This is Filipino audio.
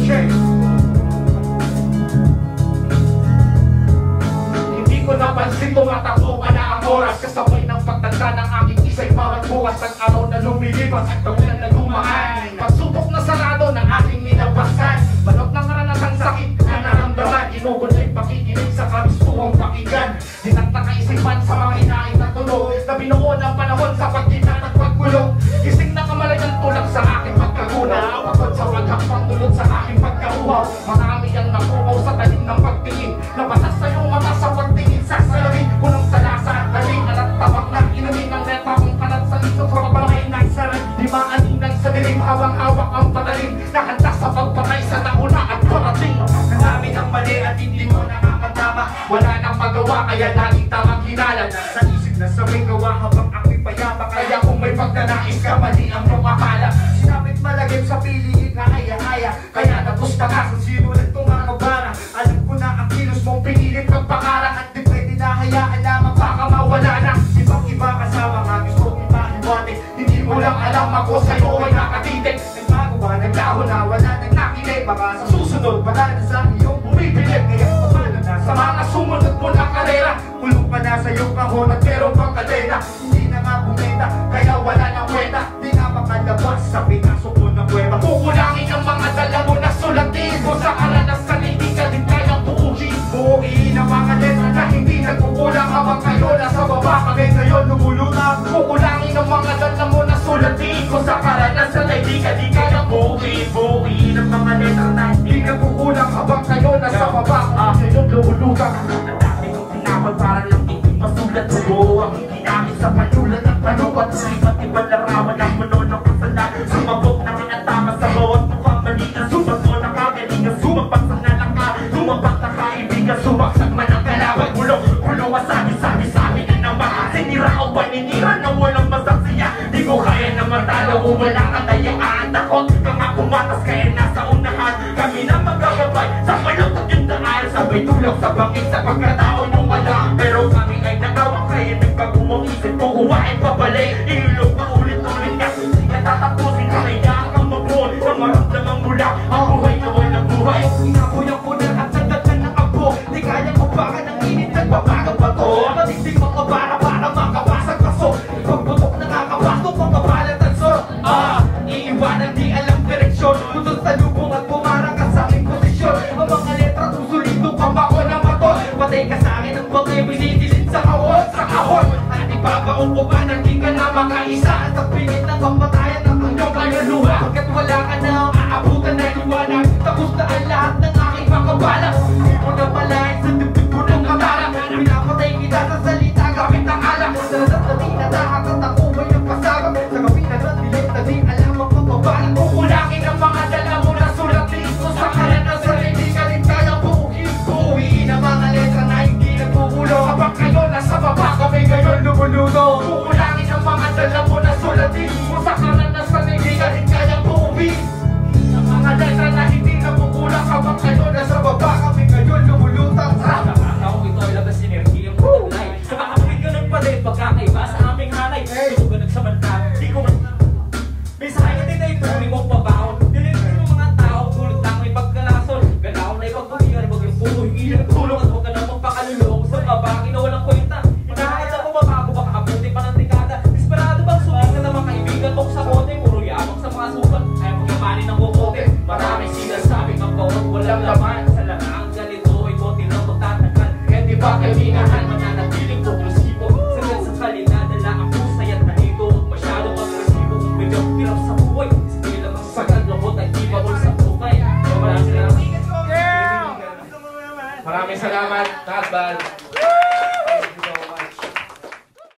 Hindi ko napansin, tumatakbo pa na ang oras. Kasabay ng pagtanda ng aking isa'y bawat bukas. Ang araw na lumilipas at tagulan na dumaan. Pagsubok na sarado ng aking nilabasan. Balot ng karanasang sakit na naramdaman. Inugod ay pakikinig sa kagustuhang pakinggan. Dinagtakaisipan sa mga inaing na tunog na binuo ng panahon sa pagkita at pagkulong. Gising na kamalayan tulak sa aking pagkagunaw. Pagod sa paghakpang dulot sa aking pagkauhaw. Marami ang nakuhaw sa talim ng pagtingin. Nabasas sa iyong mata sa pagtingin sa salamin. Kunang talasa at daling alat tabak na inumin ng neta kong kalat sa isot sa pagbalay ng saran. Di maaninag sa dilim habang hawak ang patalim. Nakanta sa pagpatay sa nauna at parating. Marami ng mali at hindi mo nakakatama. Wala nang magawa kaya laging tamang hinalan. Sa isip na sabay gawa habang ako'y payapa. Kaya kung may pagkanais ka mali ang iyong akala. Sinapit malagim sa piliin na haya-haya. Kaya nagusta ka sa sinulat kong mga kabara. Alam ko na ang kilos mong pinilit pagpakarang. At di pwede na hayaan lamang baka mawala na. Ibang iba kasama nga gusto kita iwatik. Hindi mo lang alam ako sa'yo ay nakatitig. Nagbago ba, naglaho na, wala nang nakinig. Baka sa susunod, wala na sa iyong bumibilig. Kaya paano na sa mga sumunod mo na karera. Kulong pa na sa iyong kahon at meron pang kadena. Hindi na nga bumenta, kaya wala nang kwenta. Di na makalabas sa pinasok mo ng kuweba. Kukulangin ang mga dala mo na sulatin mo sa karanasan. Hindi ka din kayang buuhin. Buuhin ang mga letra na hindi nagkukulang. Habang kayo nasa baba kami ngayon lumulunang. Kukulangin ang mga dala mo na sulatin mo sa karanasan. Hindi ka din kayang buuhin. Buuhin ang mga letra na hindi nagkukulang. Habang kayo nasa baba kami ngayon lumulunang. Ang dami kong tinawag para lang hindi masulat. Tubo ang hindi namin sa panulat at panukat. Sa iba't ibang larawan ang muno ng kasalan. Sumabog na minatama sa bawat mukhang mali. Ang sumat mo na kagalingan. Sumapak sa nalaka. Sumapak na kaibigan. Sumaksak man ang kalaban. Ulo masabi-sabi sa amin na naman. Sinira o paninira na walang masaksiya. Di ko kaya na matalo o wala kang dayaan. Takot ka nga pumatas kaya nasa unahan. Kami na magagabay sa palutot yung daan. Sabay tulog sa bangin sa pagkataon yung wala. Pero kami ay nakawang kaya nagpag-umang isip ko huwain pabalik. Ilog pa ulit-ulit kasi hindi ka tatapusin. Kaya kang mag-roll na maramdamang mula. Ang buhay na walang buhay. Inabuyan ko na at nagdagan ng abo. Di kaya ko baka ng init nagbabagang bato. Matigdig mga para makabasag kaso. Pagbutok nakakapasok mga balat at sor. Iiwanan di alam direksyon. Tutol sa lubong at pumarang ka sa aking posisyon. Ang mga letra susulido pang bako na maton. Patay ka sa akin ang bagay binidilin sa kahon. Sa kahon at ibabaon ko ba na di ka na makaisa. At sa pilit ng kapatayan ng kanyang kaluluwa. Pagkat wala ka na aabutan na liwanag. Tapos na ang lahat ng aking makabalang. Hindi mo na malayan sa dibdib ko ng katarang. Pinapatay kita sa salita gamit ang alak. Sa lahat na di natahat at ako ay nagpasabak. Sa kapit na dilit na di alam ang kapabalang. Kukulangin ang mga dala mo na sulatin ko sa karanasan. Hindi ka rin kayang buuhin. Buuhin ang mga letra na hindi nagkukulong. Habang kayo nasa baba kami ngayon lumulunong. Kukulangin ang mga dala mo na sulatin ko sa karanasan. Hindi ka rin kayang buuhin ang mga letra na hindi nagkukulang. Habang kayo nasa baba kami ngayon lumulutang. Ako ito ay labas sinergiyang paglaay. Nakakapit ka ng palit pagkakaiba sa aming hanay. Ito ka nagsamantala. Di ko may sayang din ay tuloy mong pabaon. Dilitin mo mga tao, tulad lang may pagkalason. Ganaon na ipagpagyan, huwag yung puto, hindi na tulong at huwag ka na magpakalulong. Sa babaki na walang kwenta. Hinahangad na pumabago, baka abuti pa ng dekada. Desperado bang sulit ka na mga kaibigan mo sa kote? Puro yabang sa mga sukat, ayaw magyamanin ng bukote. Maraming sinasabing ang bawat walang laman. Sa langang ganito ay konti lang magtatagal. Kaya di ba kaibigahan, mananatiling konklusibo. Sagad sa kalina, dala ang pusay at nahito. Huwag masyadong agresibo kung bigyan hirap sa buhay. Sige lang ang sagad, lambot ay di bawal sa buhay. Maraming salamat. Maraming salamat, Tasbal.